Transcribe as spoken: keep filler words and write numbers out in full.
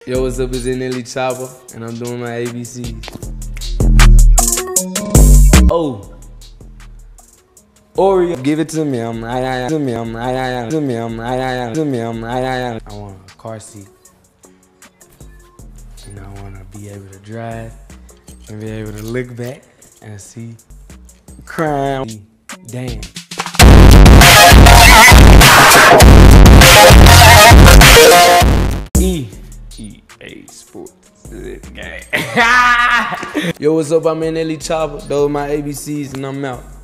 Yo, what's up? It's Nelly Chopper, and I'm doing my A B Cs. Oh, Oreo, give it to me. I'm right, right, to me. I'm right, right, to me. I'm right, right, to me. I'm right, right. I want a car seat. You know, I want to be able to drive and be able to look back and see crime. Damn. E. E A Sports. Yo, what's up? I'm Nelly Chopper. Those are my A B Cs, and I'm out.